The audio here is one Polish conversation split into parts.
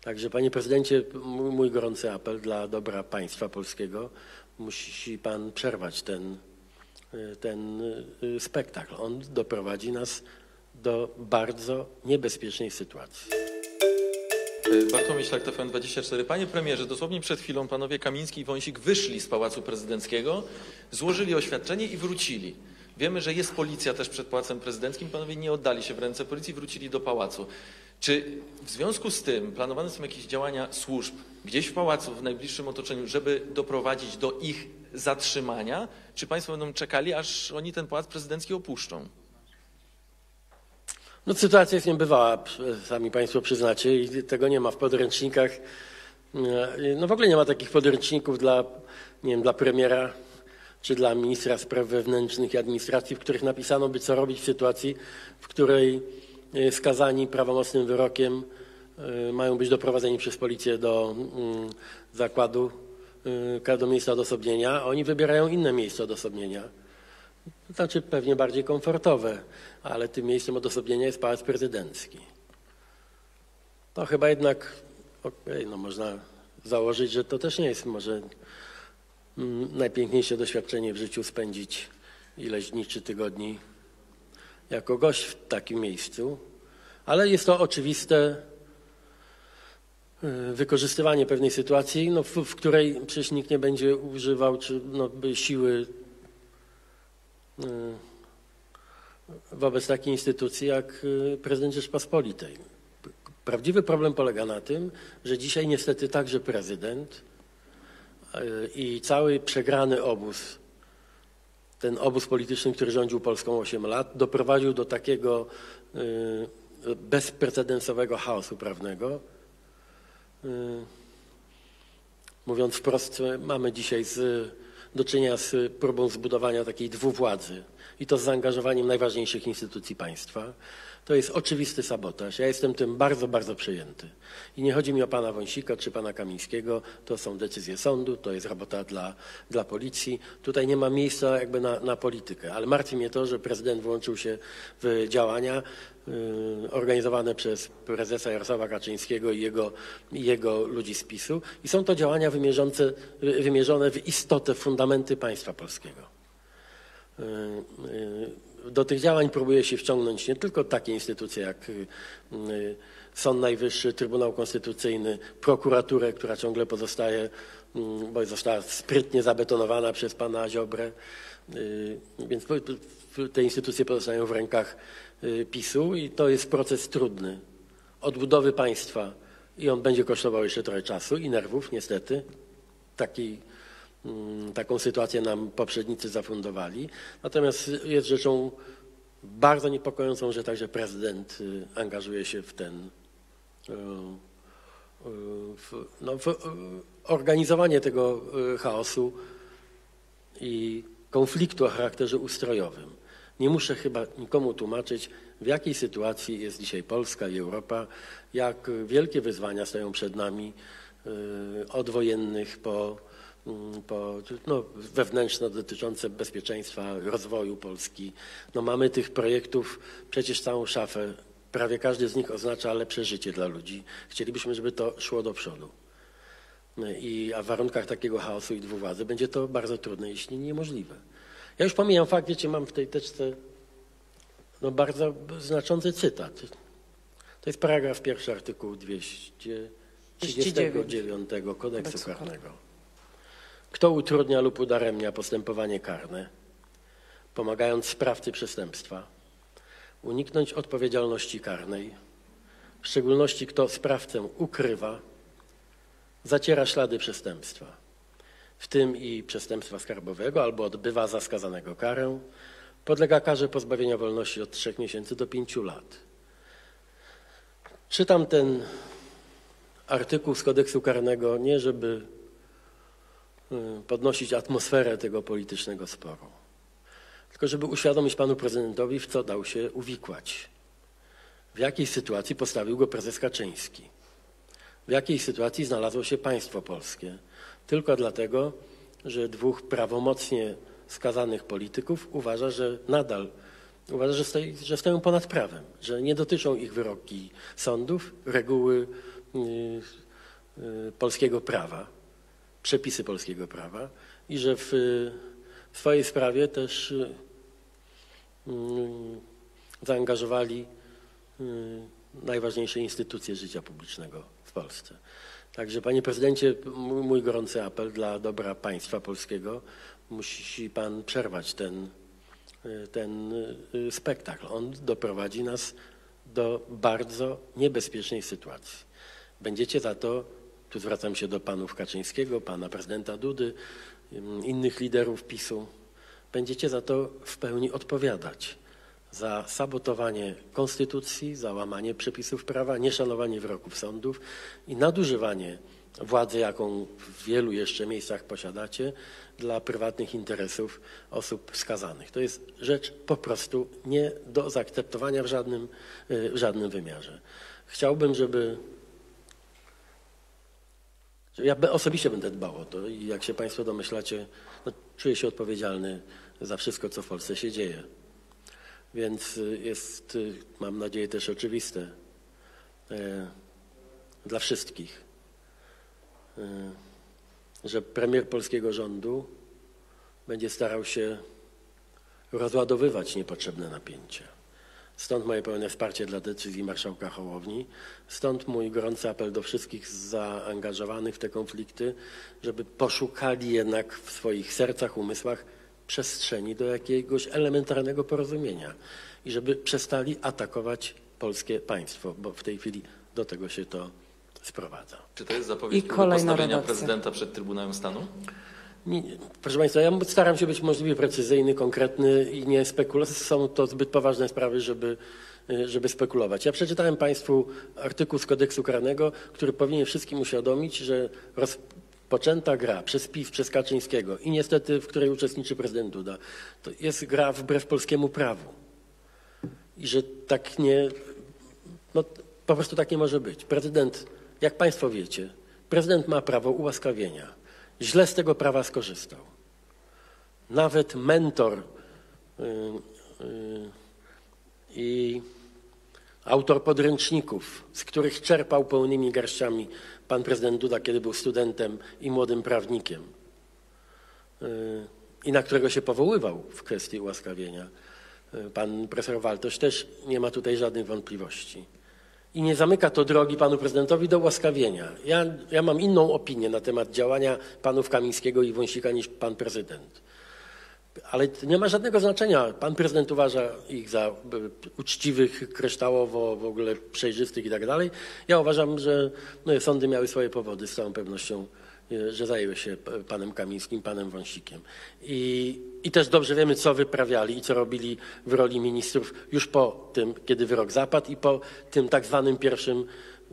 Także panie prezydencie, mój gorący apel dla dobra państwa polskiego. Musi pan przerwać ten spektakl. On doprowadzi nas do bardzo niebezpiecznej sytuacji. Bartłomiej Szlak, TVN24. Panie premierze, dosłownie przed chwilą panowie Kamiński i Wąsik wyszli z Pałacu Prezydenckiego, złożyli oświadczenie i wrócili. Wiemy, że jest policja też przed Pałacem Prezydenckim. Panowie nie oddali się w ręce policji, wrócili do pałacu. Czy w związku z tym planowane są jakieś działania służb gdzieś w pałacu, w najbliższym otoczeniu, żeby doprowadzić do ich zatrzymania? Czy państwo będą czekali, aż oni ten Pałac Prezydencki opuszczą? No, sytuacja jest niebywała, sami państwo przyznacie, i tego nie ma w podręcznikach. No w ogóle nie ma takich podręczników dla, nie wiem, dla premiera czy dla ministra spraw wewnętrznych i administracji, w których napisano by, co robić w sytuacji, w której skazani prawomocnym wyrokiem mają być doprowadzeni przez policję do zakładu, do miejsca odosobnienia, a oni wybierają inne miejsce odosobnienia. To znaczy pewnie bardziej komfortowe, ale tym miejscem odosobnienia jest Pałac Prezydencki. No chyba jednak, no można założyć, że to też nie jest może najpiękniejsze doświadczenie w życiu spędzić ileś dni czy tygodni jako gość w takim miejscu, ale jest to oczywiste wykorzystywanie pewnej sytuacji, no, w której przecież nikt nie będzie używał siły wobec takiej instytucji jak prezydent Rzeczpospolitej. Prawdziwy problem polega na tym, że dzisiaj niestety także prezydent i cały przegrany obóz, ten obóz polityczny, który rządził Polską 8 lat, doprowadził do takiego bezprecedensowego chaosu prawnego. Mówiąc wprost, mamy dzisiaj do czynienia z próbą zbudowania takiej dwuwładzy i to z zaangażowaniem najważniejszych instytucji państwa. To jest oczywisty sabotaż. Ja jestem tym bardzo, bardzo przejęty. I nie chodzi mi o pana Wąsika czy pana Kamińskiego. To są decyzje sądu, to jest robota dla policji. Tutaj nie ma miejsca jakby na politykę. Ale martwi mnie to, że prezydent włączył się w działania organizowane przez prezesa Jarosława Kaczyńskiego i jego ludzi z PiS-u. I są to działania wymierzone w istotę, fundamenty państwa polskiego. Do tych działań próbuje się wciągnąć nie tylko takie instytucje jak Sąd Najwyższy, Trybunał Konstytucyjny, prokuraturę, która ciągle pozostaje, bo została sprytnie zabetonowana przez pana Ziobrę, więc te instytucje pozostają w rękach PiS-u i to jest proces trudny odbudowy państwa i on będzie kosztował jeszcze trochę czasu i nerwów niestety. Taką sytuację nam poprzednicy zafundowali. Natomiast jest rzeczą bardzo niepokojącą, że także prezydent angażuje się w organizowanie tego chaosu i konfliktu o charakterze ustrojowym. Nie muszę chyba nikomu tłumaczyć, w jakiej sytuacji jest dzisiaj Polska i Europa, jak wielkie wyzwania stoją przed nami od wojennych po wewnętrzne dotyczące bezpieczeństwa, rozwoju Polski. No mamy tych projektów przecież całą szafę. Prawie każdy z nich oznacza lepsze życie dla ludzi. Chcielibyśmy, żeby to szło do przodu. A w warunkach takiego chaosu i dwuwładzy będzie to bardzo trudne, jeśli niemożliwe. Ja już pomijam fakt, wiecie, mam w tej teczce bardzo znaczący cytat. To jest paragraf 1 artykułu 239 Kodeksu Karnego. Kto utrudnia lub udaremnia postępowanie karne, pomagając sprawcy przestępstwa uniknąć odpowiedzialności karnej, w szczególności kto sprawcę ukrywa, zaciera ślady przestępstwa, w tym i przestępstwa skarbowego, albo odbywa za skazanego karę, podlega karze pozbawienia wolności od 3 miesięcy do 5 lat. Czytam ten artykuł z Kodeksu Karnego nie żeby podnosić atmosferę tego politycznego sporu, tylko żeby uświadomić panu prezydentowi, w co dał się uwikłać, w jakiej sytuacji postawił go prezes Kaczyński, w jakiej sytuacji znalazło się państwo polskie, tylko dlatego, że 2 prawomocnie skazanych polityków uważa, że stoją ponad prawem, że nie dotyczą ich wyroki sądów, reguły polskiego prawa, przepisy polskiego prawa i że w swojej sprawie też zaangażowali najważniejsze instytucje życia publicznego w Polsce. Także panie prezydencie, mój gorący apel dla dobra państwa polskiego, musi pan przerwać ten spektakl. On doprowadzi nas do bardzo niebezpiecznej sytuacji. Będziecie za to, tu zwracam się do panów Kaczyńskiego, pana prezydenta Dudy, innych liderów PiS-u, będziecie za to w pełni odpowiadać. Za sabotowanie konstytucji, za łamanie przepisów prawa, nieszanowanie wyroków sądów i nadużywanie władzy, jaką w wielu jeszcze miejscach posiadacie, dla prywatnych interesów osób skazanych. To jest rzecz po prostu nie do zaakceptowania w żadnym wymiarze. Chciałbym, żeby... Ja osobiście będę dbał o to i jak się państwo domyślacie, no, czuję się odpowiedzialny za wszystko, co w Polsce się dzieje. Więc jest, mam nadzieję, też oczywiste dla wszystkich, że premier polskiego rządu będzie starał się rozładowywać niepotrzebne napięcia. Stąd moje pełne wsparcie dla decyzji marszałka Hołowni. Stąd mój gorący apel do wszystkich zaangażowanych w te konflikty, żeby poszukali jednak w swoich sercach, umysłach przestrzeni do jakiegoś elementarnego porozumienia i żeby przestali atakować polskie państwo, bo w tej chwili do tego się to sprowadza. Czy to jest zapowiedź postawienia prezydenta przed Trybunałem Stanu? Nie, proszę państwa, ja staram się być możliwie precyzyjny, konkretny i nie spekulować. Są to zbyt poważne sprawy, żeby spekulować. Ja przeczytałem państwu artykuł z kodeksu karnego, który powinien wszystkim uświadomić, że rozpoczęta gra przez PiS, przez Kaczyńskiego i niestety w której uczestniczy prezydent Duda, to jest gra wbrew polskiemu prawu. I że tak nie, no po prostu tak nie może być. Prezydent, jak państwo wiecie, prezydent ma prawo ułaskawienia. Źle z tego prawa skorzystał. Nawet mentor i autor podręczników, z których czerpał pełnymi garściami pan prezydent Duda, kiedy był studentem i młodym prawnikiem i na którego się powoływał w kwestii ułaskawienia, pan profesor Waltoś, też nie ma tutaj żadnych wątpliwości. I nie zamyka to drogi panu prezydentowi do ułaskawienia. Ja mam inną opinię na temat działania panów Kamińskiego i Wąsika niż pan prezydent. Ale nie ma żadnego znaczenia. Pan prezydent uważa ich za uczciwych, kryształowo, w ogóle przejrzystych i tak dalej. Ja uważam, że sądy miały swoje powody, z całą pewnością, że zajęły się panem Kamińskim, panem Wąsikiem. I też dobrze wiemy, co wyprawiali i co robili w roli ministrów już po tym, kiedy wyrok zapadł i po tym tak zwanym pierwszym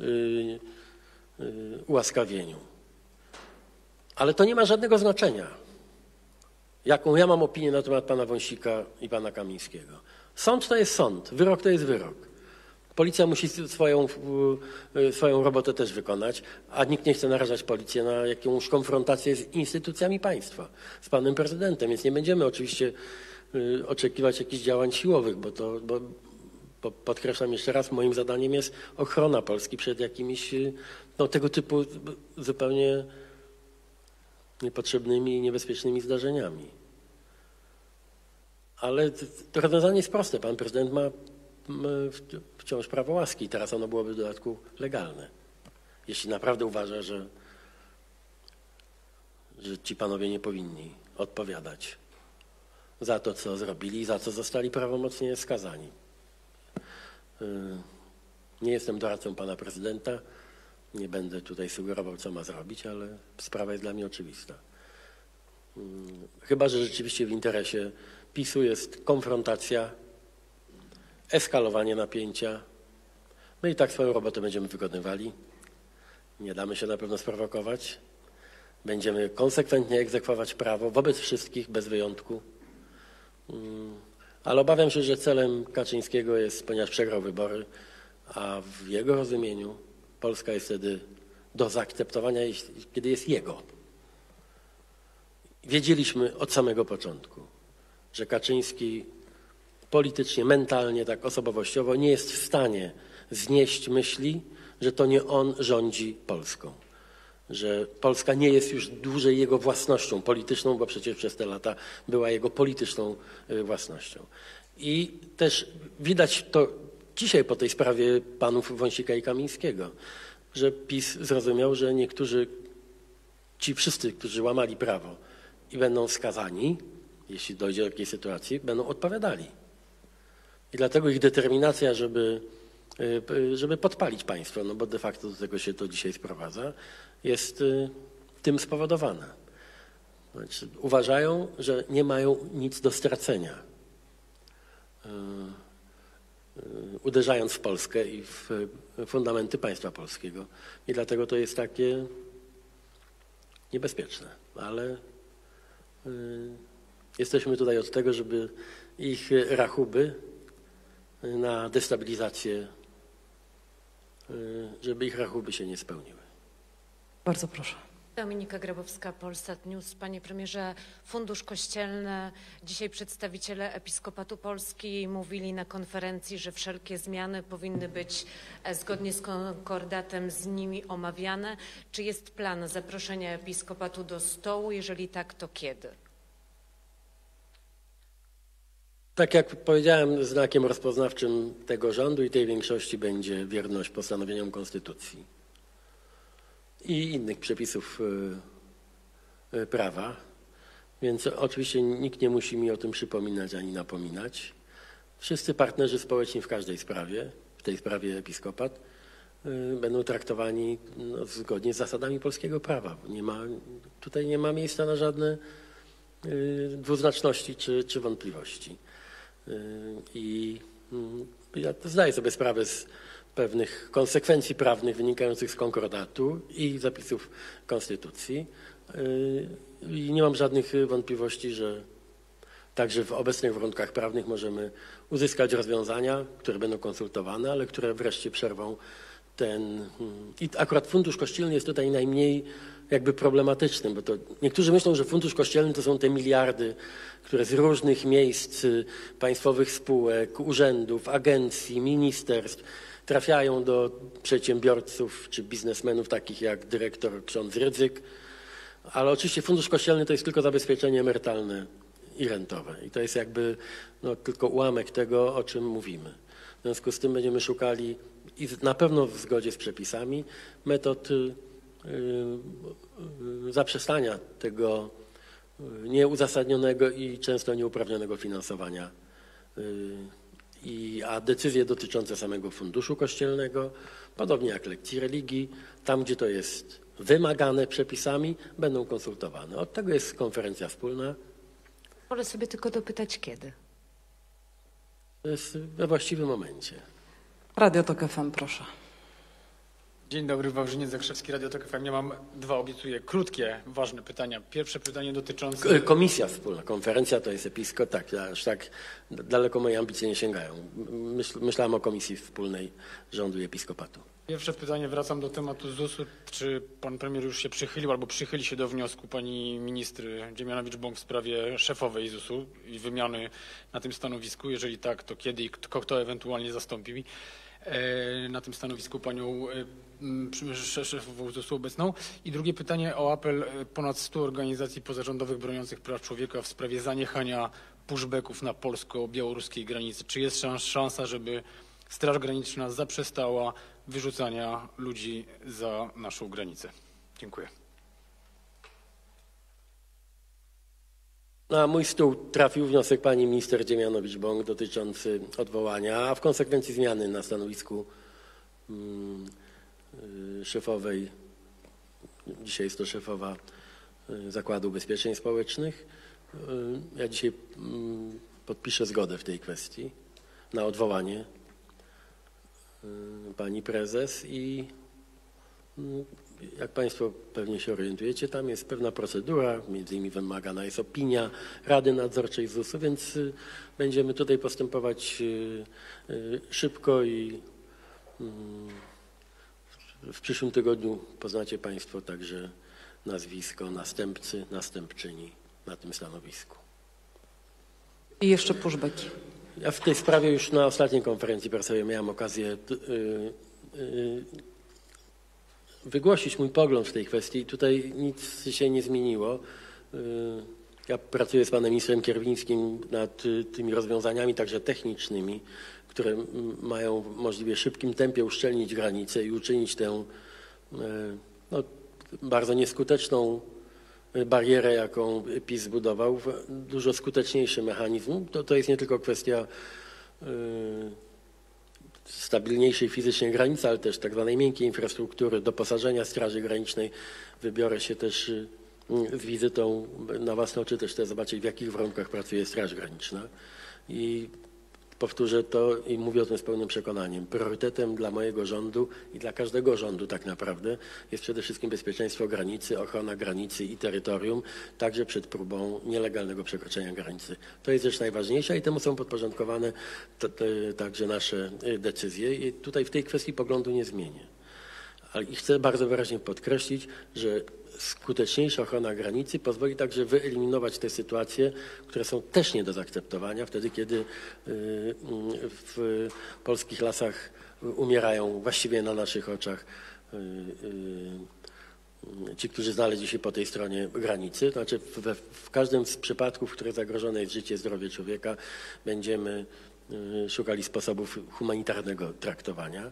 ułaskawieniu. Ale to nie ma żadnego znaczenia, jaką ja mam opinię na temat pana Wąsika i pana Kamińskiego. Sąd to jest sąd, wyrok to jest wyrok. Policja musi swoją robotę też wykonać, a nikt nie chce narażać policję na jakąś konfrontację z instytucjami państwa, z panem prezydentem, więc nie będziemy oczywiście oczekiwać jakichś działań siłowych, bo podkreślam jeszcze raz, moim zadaniem jest ochrona Polski przed jakimiś tego typu zupełnie niepotrzebnymi i niebezpiecznymi zdarzeniami. Ale to rozwiązanie jest proste. Pan prezydent ma wciąż prawo łaski i teraz ono byłoby w dodatku legalne. Jeśli naprawdę uważa, że ci panowie nie powinni odpowiadać za to, co zrobili i za co zostali prawomocnie skazani. Nie jestem doradcą pana prezydenta, nie będę tutaj sugerował, co ma zrobić, ale sprawa jest dla mnie oczywista. Chyba że rzeczywiście w interesie PiS-u jest konfrontacja, eskalowanie napięcia. My i tak swoją robotę będziemy wykonywali. Nie damy się na pewno sprowokować. Będziemy konsekwentnie egzekwować prawo wobec wszystkich, bez wyjątku. Ale obawiam się, że celem Kaczyńskiego jest, ponieważ przegrał wybory, a w jego rozumieniu Polska jest wtedy do zaakceptowania, kiedy jest jego. Wiedzieliśmy od samego początku, że Kaczyński politycznie, mentalnie, tak osobowościowo nie jest w stanie znieść myśli, że to nie on rządzi Polską, że Polska nie jest już dłużej jego własnością polityczną, bo przecież przez te lata była jego polityczną własnością. I też widać to dzisiaj po tej sprawie panów Wąsika i Kamińskiego, że PiS zrozumiał, że niektórzy, ci wszyscy, którzy łamali prawo i będą skazani, jeśli dojdzie do takiej sytuacji, będą odpowiadali. I dlatego ich determinacja, żeby podpalić państwo, no bo de facto do tego się to dzisiaj sprowadza, jest tym spowodowana. Znaczy, uważają, że nie mają nic do stracenia, uderzając w Polskę i w fundamenty państwa polskiego. I dlatego to jest takie niebezpieczne, ale jesteśmy tutaj od tego, żeby ich rachuby na destabilizację, żeby ich rachuby się nie spełniły. Bardzo proszę. Dominika Grabowska, Polsat News. Panie premierze, Fundusz Kościelny. Dzisiaj przedstawiciele Episkopatu Polski mówili na konferencji, że wszelkie zmiany powinny być zgodnie z konkordatem z nimi omawiane. Czy jest plan zaproszenia Episkopatu do stołu? Jeżeli tak, to kiedy? Tak jak powiedziałem, znakiem rozpoznawczym tego rządu i tej większości będzie wierność postanowieniom Konstytucji i innych przepisów prawa, więc oczywiście nikt nie musi mi o tym przypominać ani napominać. Wszyscy partnerzy społeczni w każdej sprawie, w tej sprawie Episkopat, będą traktowani zgodnie z zasadami polskiego prawa. Tutaj nie ma miejsca na żadne dwuznaczności czy wątpliwości. I ja zdaję sobie sprawę z pewnych konsekwencji prawnych wynikających z konkordatu i zapisów Konstytucji. I nie mam żadnych wątpliwości, że także w obecnych warunkach prawnych możemy uzyskać rozwiązania, które będą konsultowane, ale które wreszcie przerwą ten... I akurat Fundusz Kościelny jest tutaj najmniej jakby problematycznym, bo to niektórzy myślą, że Fundusz Kościelny to są te miliardy, które z różnych miejsc państwowych spółek, urzędów, agencji, ministerstw trafiają do przedsiębiorców czy biznesmenów takich jak dyrektor ksiądz Rydzyk, ale oczywiście Fundusz Kościelny to jest tylko zabezpieczenie emerytalne i rentowe i to jest jakby tylko ułamek tego, o czym mówimy. W związku z tym będziemy szukali i na pewno w zgodzie z przepisami metod zaprzestania tego nieuzasadnionego i często nieuprawnionego finansowania, a decyzje dotyczące samego Funduszu Kościelnego, podobnie jak lekcji religii, tam gdzie to jest wymagane przepisami, będą konsultowane. Od tego jest konferencja wspólna. Wolę sobie tylko dopytać kiedy. To jest we właściwym momencie. Radio Tok FM, proszę. Dzień dobry, Wawrzyniec Zakrzewski, Radio Tok FM. Ja mam dwa, obiecuję, krótkie, ważne pytania. Pierwsze pytanie dotyczące... Komisja wspólna, konferencja to jest Episkop, tak, aż tak daleko moje ambicje nie sięgają. Myślałem o komisji wspólnej rządu i Episkopatu. Pierwsze pytanie, wracam do tematu ZUS-u. Czy pan premier już się przychylił albo przychyli się do wniosku pani minister Dziemianowicz-Bąk w sprawie szefowej ZUS-u i wymiany na tym stanowisku? Jeżeli tak, to kiedy i kto ewentualnie zastąpi na tym stanowisku panią szefową ZUS-u obecną? I drugie pytanie o apel ponad 100 organizacji pozarządowych broniących praw człowieka w sprawie zaniechania pushbacków na polsko-białoruskiej granicy. Czy jest szansa, żeby Straż Graniczna zaprzestała wyrzucania ludzi za naszą granicę? Dziękuję. Na mój stół trafił wniosek pani minister Dziemianowicz-Bąk dotyczący odwołania, a w konsekwencji zmiany na stanowisku szefowej, dzisiaj jest to szefowa Zakładu Ubezpieczeń Społecznych. Ja dzisiaj podpiszę zgodę w tej kwestii na odwołanie pani prezes i jak państwo pewnie się orientujecie, tam jest pewna procedura, między innymi wymagana jest opinia Rady Nadzorczej ZUS-u, więc będziemy tutaj postępować szybko i w przyszłym tygodniu poznacie państwo także nazwisko następcy, następczyni na tym stanowisku. I jeszcze pushbacki. Ja w tej sprawie już na ostatniej konferencji prasowej miałem okazję wygłosić mój pogląd w tej kwestii. Tutaj nic się nie zmieniło. Ja pracuję z panem ministrem Kierwińskim nad tymi rozwiązaniami także technicznymi, które mają w możliwie szybkim tempie uszczelnić granice i uczynić tę bardzo nieskuteczną barierę, jaką PiS zbudował, w dużo skuteczniejszy mechanizm. To jest nie tylko kwestia stabilniejszej fizycznie granicy, ale też tak zwanej miękkiej infrastruktury, doposażenia Straży Granicznej. Wybiorę się też z wizytą na własne oczy, też chcę zobaczyć, w jakich warunkach pracuje Straż Graniczna. I powtórzę to i mówię o tym z pełnym przekonaniem. Priorytetem dla mojego rządu i dla każdego rządu tak naprawdę jest przede wszystkim bezpieczeństwo granicy, ochrona granicy i terytorium, także przed próbą nielegalnego przekroczenia granicy. To jest rzecz najważniejsza i temu są podporządkowane także nasze decyzje. I tutaj w tej kwestii poglądu nie zmienię. Ale i chcę bardzo wyraźnie podkreślić, że skuteczniejsza ochrona granicy pozwoli także wyeliminować te sytuacje, które są też nie do zaakceptowania, wtedy kiedy w polskich lasach umierają właściwie na naszych oczach ci, którzy znaleźli się po tej stronie granicy. Znaczy w każdym z przypadków, w których zagrożone jest życie, zdrowie człowieka, będziemy szukali sposobów humanitarnego traktowania.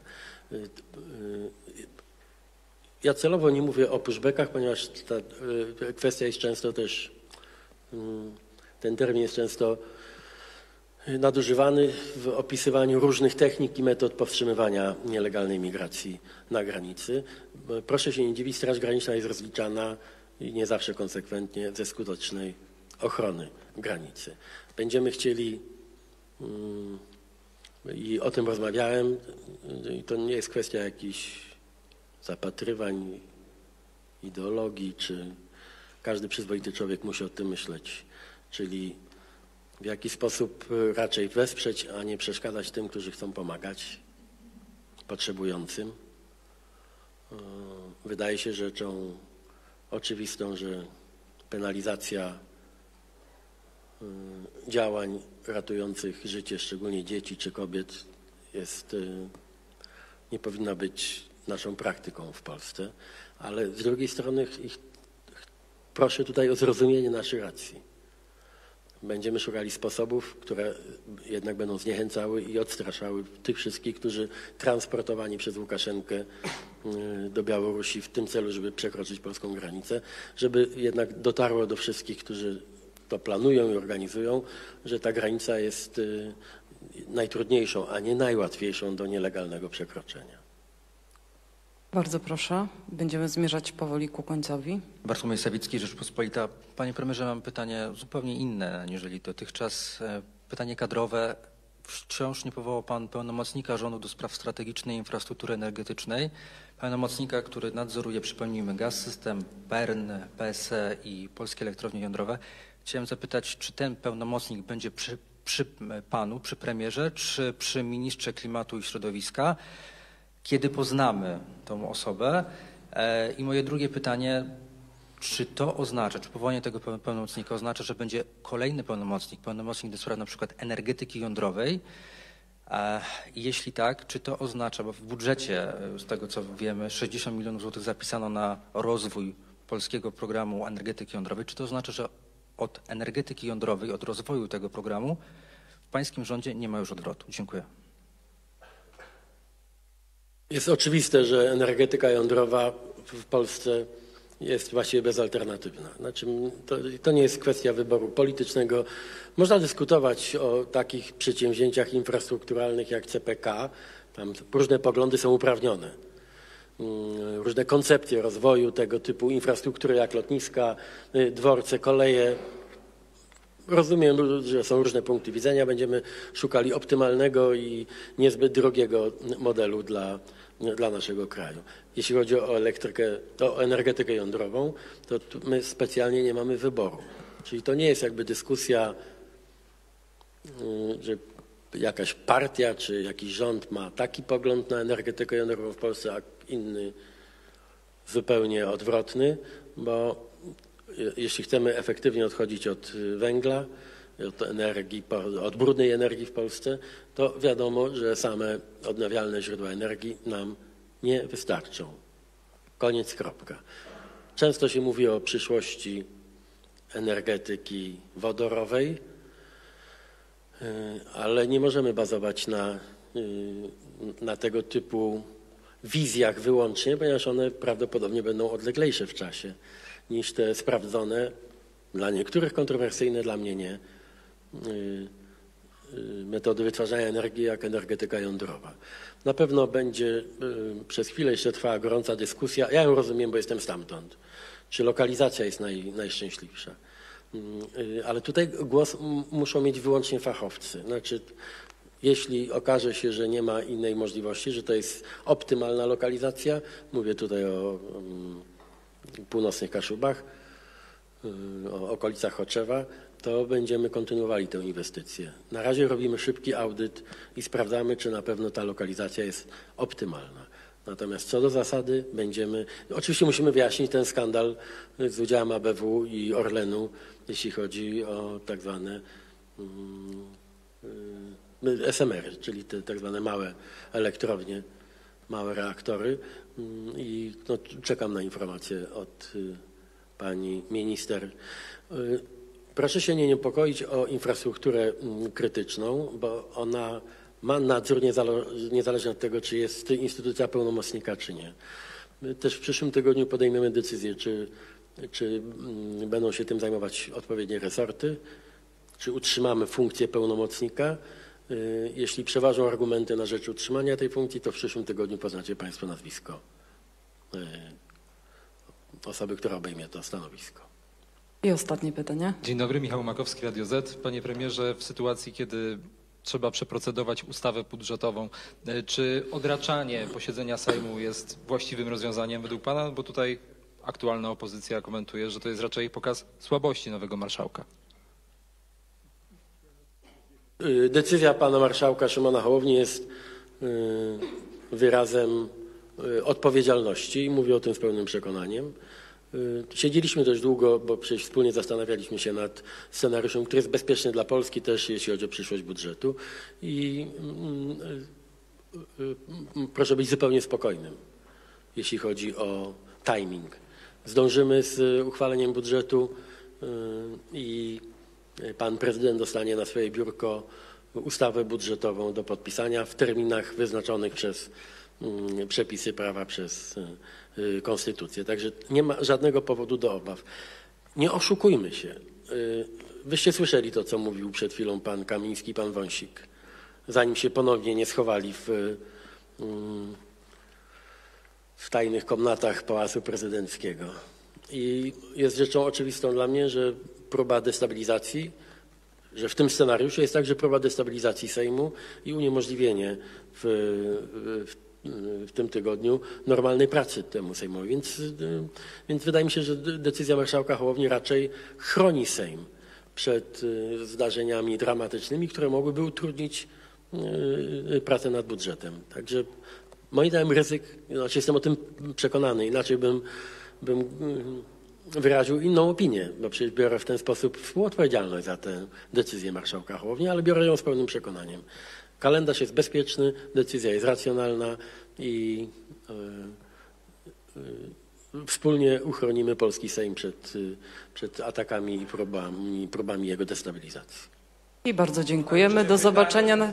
Ja celowo nie mówię o pushbackach, ponieważ ta kwestia jest często też, ten termin jest często nadużywany w opisywaniu różnych technik i metod powstrzymywania nielegalnej migracji na granicy. Proszę się nie dziwić, Straż Graniczna jest rozliczana i nie zawsze konsekwentnie ze skutecznej ochrony granicy. Będziemy chcieli, i o tym rozmawiałem, i to nie jest kwestia jakichś zapatrywań, ideologii, czy każdy przyzwoity człowiek musi o tym myśleć, czyli w jaki sposób raczej wesprzeć, a nie przeszkadzać tym, którzy chcą pomagać potrzebującym. Wydaje się rzeczą oczywistą, że penalizacja działań ratujących życie, szczególnie dzieci czy kobiet, nie powinna być naszą praktyką w Polsce, ale z drugiej strony proszę tutaj o zrozumienie naszych racji. Będziemy szukali sposobów, które jednak będą zniechęcały i odstraszały tych wszystkich, którzy transportowani przez Łukaszenkę do Białorusi w tym celu, żeby przekroczyć polską granicę, żeby jednak dotarło do wszystkich, którzy to planują i organizują, że ta granica jest najtrudniejszą, a nie najłatwiejszą do nielegalnego przekroczenia. Bardzo proszę. Będziemy zmierzać powoli ku końcowi. Bartłomiej Sawicki, Rzeczpospolita. Panie premierze, mam pytanie zupełnie inne aniżeli dotychczas. Pytanie kadrowe. Wciąż nie powołał pan pełnomocnika rządu do spraw strategicznej infrastruktury energetycznej. Pełnomocnika, który nadzoruje, przypomnijmy, Gaz-System, PERN, PSE i Polskie Elektrownie Jądrowe. Chciałem zapytać, czy ten pełnomocnik będzie przy panu, przy premierze, czy przy ministrze klimatu i środowiska? Kiedy poznamy tą osobę? I moje drugie pytanie, czy to oznacza, czy powołanie tego pełnomocnika oznacza, że będzie kolejny pełnomocnik do spraw na przykład energetyki jądrowej? Jeśli tak, czy to oznacza, bo w budżecie, z tego co wiemy, 60 milionów złotych zapisano na rozwój polskiego programu energetyki jądrowej, czy to oznacza, że od energetyki jądrowej, od rozwoju tego programu w pańskim rządzie nie ma już odwrotu? Dziękuję. Jest oczywiste, że energetyka jądrowa w Polsce jest właściwie bezalternatywna. Znaczy, to nie jest kwestia wyboru politycznego. Można dyskutować o takich przedsięwzięciach infrastrukturalnych jak CPK. Tam różne poglądy są uprawnione. Różne koncepcje rozwoju tego typu infrastruktury jak lotniska, dworce, koleje. Rozumiem, że są różne punkty widzenia. Będziemy szukali optymalnego i niezbyt drogiego modelu dla naszego kraju. Jeśli chodzi o energetykę jądrową, to my specjalnie nie mamy wyboru. Czyli to nie jest jakby dyskusja, że jakaś partia czy jakiś rząd ma taki pogląd na energetykę jądrową w Polsce, a inny zupełnie odwrotny, bo jeśli chcemy efektywnie odchodzić od węgla, od brudnej energii w Polsce, to wiadomo, że same odnawialne źródła energii nam nie wystarczą. Koniec, kropka. Często się mówi o przyszłości energetyki wodorowej, ale nie możemy bazować na tego typu wizjach wyłącznie, ponieważ one prawdopodobnie będą odleglejsze w czasie niż te sprawdzone, dla niektórych kontrowersyjne, dla mnie nie, metody wytwarzania energii jak energetyka jądrowa. Na pewno będzie przez chwilę jeszcze trwała gorąca dyskusja, ja ją rozumiem, bo jestem stamtąd, czy lokalizacja jest najszczęśliwsza. Ale tutaj głos muszą mieć wyłącznie fachowcy. Znaczy, jeśli okaże się, że nie ma innej możliwości, że to jest optymalna lokalizacja, mówię tutaj o północnych Kaszubach, o okolicach Choczewa, to będziemy kontynuowali tę inwestycję. Na razie robimy szybki audyt i sprawdzamy, czy na pewno ta lokalizacja jest optymalna. Natomiast co do zasady oczywiście musimy wyjaśnić ten skandal z udziałem ABW i Orlenu, jeśli chodzi o tak zwane SMR-y, czyli te tak zwane małe elektrownie, małe reaktory. I no, czekam na informację od pani minister. Proszę się nie niepokoić o infrastrukturę krytyczną, bo ona ma nadzór niezależnie od tego, czy jest instytucja pełnomocnika, czy nie. My też w przyszłym tygodniu podejmiemy decyzję, czy będą się tym zajmować odpowiednie resorty, czy utrzymamy funkcję pełnomocnika. Jeśli przeważą argumenty na rzecz utrzymania tej funkcji, to w przyszłym tygodniu poznacie państwo nazwisko osoby, która obejmie to stanowisko. I ostatnie pytanie. Dzień dobry, Michał Makowski, Radio Z. Panie premierze, w sytuacji, kiedy trzeba przeprocedować ustawę budżetową, czy odraczanie posiedzenia Sejmu jest właściwym rozwiązaniem według pana? Bo tutaj aktualna opozycja komentuje, że to jest raczej pokaz słabości nowego marszałka. Decyzja pana marszałka Szymona Hołowni jest wyrazem odpowiedzialności i mówię o tym z pełnym przekonaniem. Siedzieliśmy dość długo, bo przecież wspólnie zastanawialiśmy się nad scenariuszem, który jest bezpieczny dla Polski też, jeśli chodzi o przyszłość budżetu. I proszę być zupełnie spokojnym, jeśli chodzi o timing. Zdążymy z uchwaleniem budżetu i pan prezydent dostanie na swoje biurko ustawę budżetową do podpisania w terminach wyznaczonych przez przepisy prawa, przez konstytucję. Także nie ma żadnego powodu do obaw. Nie oszukujmy się. Wyście słyszeli to, co mówił przed chwilą pan Kamiński i pan Wąsik, zanim się ponownie nie schowali w tajnych komnatach Pałacu Prezydenckiego. I jest rzeczą oczywistą dla mnie, że próba destabilizacji, że w tym scenariuszu jest także próba destabilizacji Sejmu i uniemożliwienie w tym tygodniu normalnej pracy temu Sejmowi. Więc wydaje mi się, że decyzja marszałka Hołowni raczej chroni Sejm przed zdarzeniami dramatycznymi, które mogłyby utrudnić pracę nad budżetem. Także moim zdaniem ryzyk, znaczy jestem o tym przekonany, inaczej bym wyraził inną opinię, bo przecież biorę w ten sposób współodpowiedzialność za tę decyzję marszałka Hołowni, ale biorę ją z pełnym przekonaniem. Kalendarz jest bezpieczny, decyzja jest racjonalna i wspólnie uchronimy polski Sejm przed atakami i próbami jego destabilizacji. I bardzo dziękujemy. Do zobaczenia.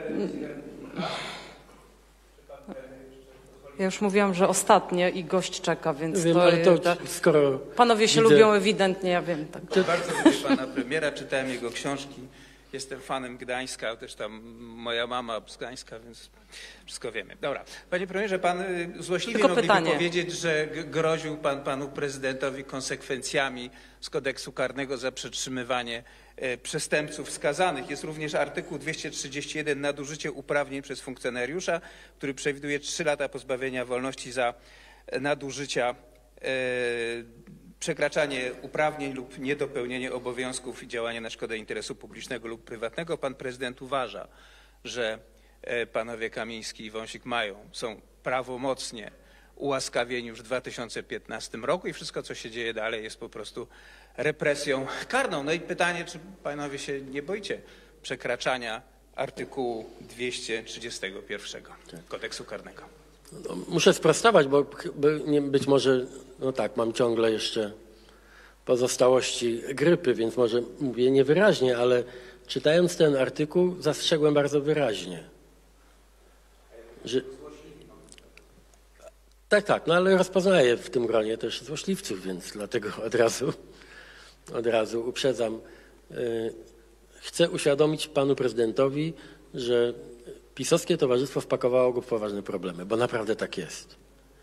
Ja już mówiłam, że ostatnie i gość czeka, więc Wiem, ale to skoro panowie się lubią ewidentnie, ja wiem. Tak. Bardzo lubię pana premiera, czytałem jego książki. Jestem fanem Gdańska, też tam moja mama z Gdańska, więc wszystko wiemy. Dobra. Panie premierze, pan złośliwie mogliby powiedzieć, że groził pan panu prezydentowi konsekwencjami z kodeksu karnego za przetrzymywanie przestępców skazanych. Jest również artykuł 231 nadużycie uprawnień przez funkcjonariusza, który przewiduje 3 lata pozbawienia wolności za nadużycia, przekraczanie uprawnień lub niedopełnienie obowiązków i działanie na szkodę interesu publicznego lub prywatnego. Pan prezydent uważa, że panowie Kamiński i Wąsik są prawomocnie ułaskawieni już w 2015 roku i wszystko, co się dzieje dalej, jest po prostu represją karną. No i pytanie, czy panowie się nie boicie przekraczania artykułu 231 kodeksu karnego? No, muszę sprostować, bo być może, no tak, mam ciągle jeszcze pozostałości grypy, więc może mówię niewyraźnie, ale czytając ten artykuł zastrzegłem bardzo wyraźnie, że... Tak, no ale rozpoznaję w tym gronie też złośliwców, więc dlatego od razu uprzedzam. Chcę uświadomić panu prezydentowi, że PiS-owskie towarzystwo wpakowało go w poważne problemy, bo naprawdę tak jest.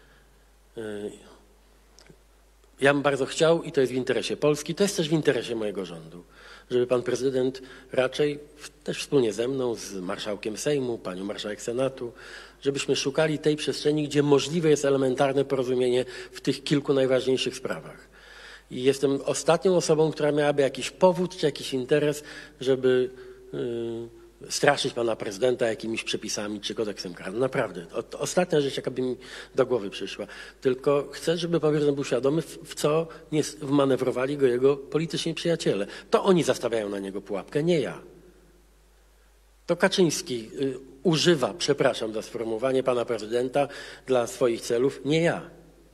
Ja bym bardzo chciał, i to jest w interesie Polski, to jest też w interesie mojego rządu, żeby pan prezydent raczej, też wspólnie ze mną, z marszałkiem Sejmu, panią marszałek Senatu, żebyśmy szukali tej przestrzeni, gdzie możliwe jest elementarne porozumienie w tych kilku najważniejszych sprawach. I jestem ostatnią osobą, która miałaby jakiś powód czy jakiś interes, żeby straszyć pana prezydenta jakimiś przepisami czy kodeksem karnym. Naprawdę. Ostatnia rzecz, jaka by mi do głowy przyszła. Tylko chcę, żeby pan prezydent był świadomy, w co wmanewrowali go jego polityczni przyjaciele. To oni zastawiają na niego pułapkę, nie ja. To Kaczyński używa, przepraszam za sformułowanie, pana prezydenta dla swoich celów, nie ja.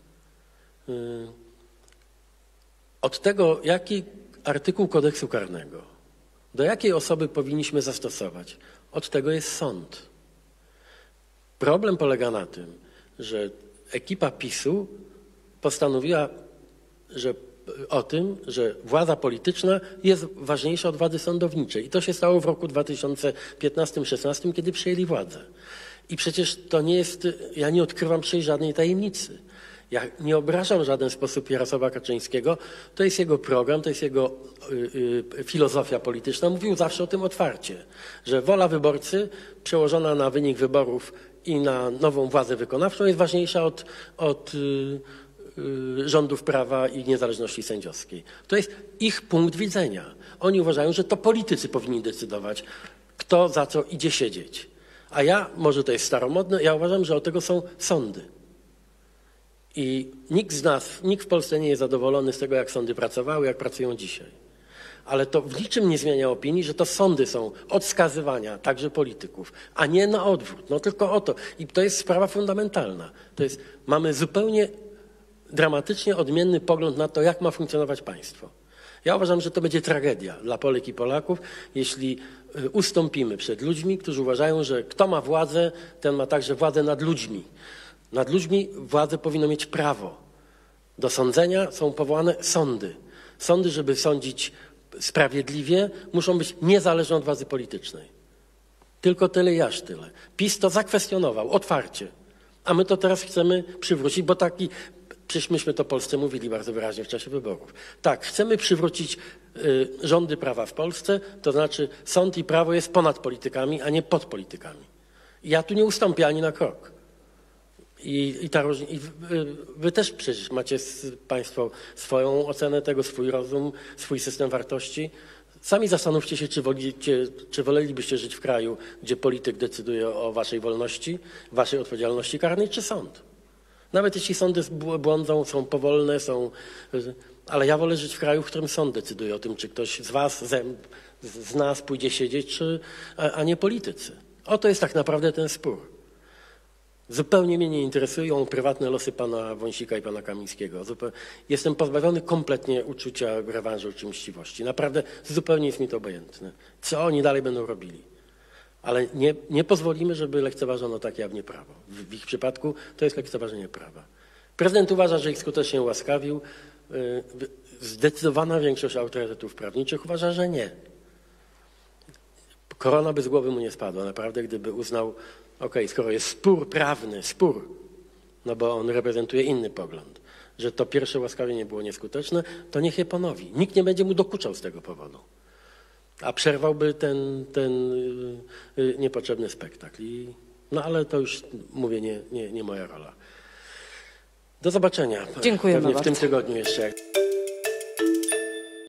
Od tego, jaki artykuł kodeksu karnego, do jakiej osoby powinniśmy zastosować, od tego jest sąd. Problem polega na tym, że ekipa PiS-u postanowiła o tym, że władza polityczna jest ważniejsza od władzy sądowniczej. I to się stało w roku 2015-16, kiedy przejęli władzę. I przecież to nie jest, ja nie odkrywam przecież żadnej tajemnicy. Ja nie obrażam w żaden sposób Jarosława Kaczyńskiego. To jest jego program, to jest jego filozofia polityczna. Mówił zawsze o tym otwarcie, że wola wyborcy przełożona na wynik wyborów i na nową władzę wykonawczą jest ważniejsza od rządów prawa i niezależności sędziowskiej. To jest ich punkt widzenia. Oni uważają, że to politycy powinni decydować, kto za co idzie siedzieć. A ja, może to jest staromodne, ja uważam, że od tego są sądy. I nikt w Polsce nie jest zadowolony z tego, jak sądy pracowały, jak pracują dzisiaj. Ale to w niczym nie zmienia opinii, że to sądy są od skazywania także polityków, a nie na odwrót. No tylko o to. I to jest sprawa fundamentalna. Mamy zupełnie dramatycznie odmienny pogląd na to, jak ma funkcjonować państwo. Ja uważam, że to będzie tragedia dla Polek i Polaków, jeśli ustąpimy przed ludźmi, którzy uważają, że kto ma władzę, ten ma także władzę nad ludźmi. Nad ludźmi władzę powinno mieć prawo. Do sądzenia są powołane sądy. Sądy, żeby sądzić sprawiedliwie, muszą być niezależne od władzy politycznej. Tylko tyle i aż tyle. PiS to zakwestionował otwarcie. A my to teraz chcemy przywrócić, bo przecież myśmy to Polsce mówili bardzo wyraźnie w czasie wyborów. Tak, chcemy przywrócić rządy prawa w Polsce, to znaczy sąd i prawo jest ponad politykami, a nie pod politykami. I ja tu nie ustąpię ani na krok. I wy też przecież macie państwo swoją ocenę tego, swój rozum, swój system wartości. Sami zastanówcie się, czy wolelibyście żyć w kraju, gdzie polityk decyduje o waszej wolności, waszej odpowiedzialności karnej, czy sąd. Nawet jeśli sądy błądzą, są powolne, ale ja wolę żyć w kraju, w którym sąd decyduje o tym, czy ktoś z was, z nas pójdzie siedzieć, a nie politycy. Oto jest tak naprawdę ten spór. Zupełnie mnie nie interesują prywatne losy pana Wąsika i pana Kamińskiego. Jestem pozbawiony kompletnie uczucia rewanżu czy mściwości. Naprawdę zupełnie jest mi to obojętne. Co oni dalej będą robili? Ale nie pozwolimy, żeby lekceważono tak jawnie prawo. W ich przypadku to jest lekceważenie prawa. Prezydent uważa, że ich skutecznie ułaskawił. Zdecydowana większość autorytetów prawniczych uważa, że nie. Korona by z głowy mu nie spadła. Naprawdę, gdyby uznał, skoro jest spór prawny, no bo on reprezentuje inny pogląd, że to pierwsze łaskawienie było nieskuteczne, to niech je ponowi. Nikt nie będzie mu dokuczał z tego powodu. A przerwałby ten niepotrzebny spektakl. No ale to już, mówię, nie moja rola. Do zobaczenia. Dziękujemy Pewnie bardzo. W tym tygodniu jeszcze.